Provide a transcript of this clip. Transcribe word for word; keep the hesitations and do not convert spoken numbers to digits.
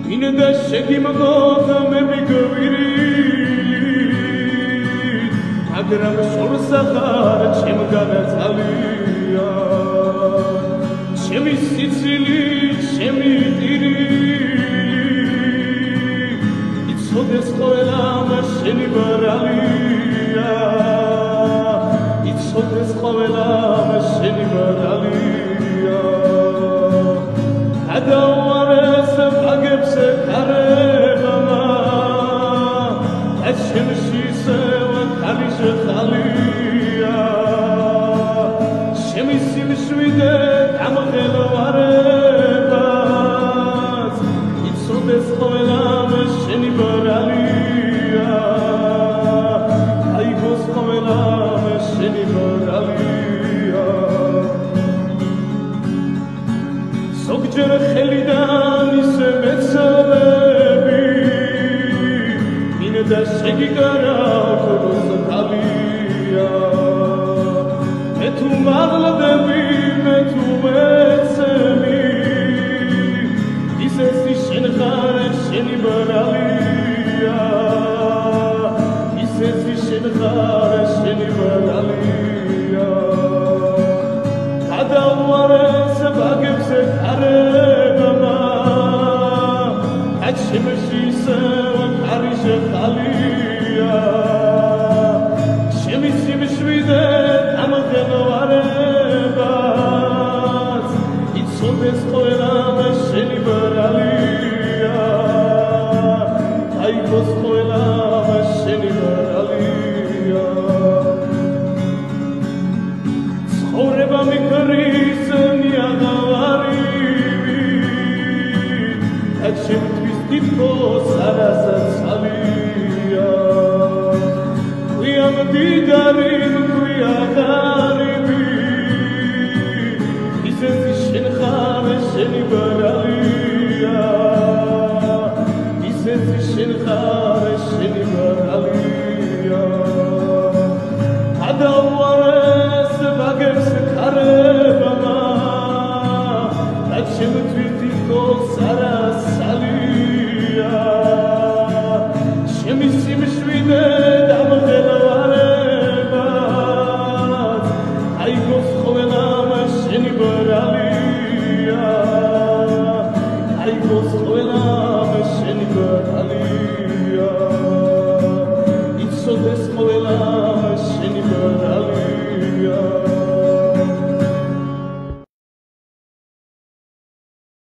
მინდა შეგიმგოთ მე მიგვირილი მაგრამ შორს ახარ ჩემ განაცალია ჩემი სიცილი ჩემი ტირი იცოდეს ყველამ შენი ბრალია იცოდეს ყველამ შენი ბრალია გადავარეს ბაგებს კარებმა ჩემში ისევ ქალის ხალია ჩემი სიმშვიდე გამღელვარებას იცოდეს ყველამ შენი ბრალია აიგოს ყველამ შენი ბრალია ზოგჯერ ხელიდან ისე მეცალები მინდა შეგიგარავთ როსტალია მე თუ მაღლდები მე თუ მეცემი ისეთი შენ ხარ შენი ბრალია ისეთი შენ ხარ შენი ბრალია გადავარეს ბაგებს კარებმა ჩემში ისევ ქარის ხალია ჩემი სიმშვიდე გამღელვარებას იცოდეს ყველამ შენი ბრალია აიგოს ყველამ შენი ბრალია ცხოვრება მიქრის ნიადავარი და ჩემთვის თითქოს არასაცალია ქვია მდიდარი ქვია ღარიბი ისეთი შენ ხარ შენი ბრალია ისეთი შენ ხარ შენი ბრალია გადავარეს ბაგებს კარებმა და ჩემთვის თითქოს არასალია ჩემი სიმშვიდე დამღელვარებას აიგოს ყველამ შენი ბრალია აიგოს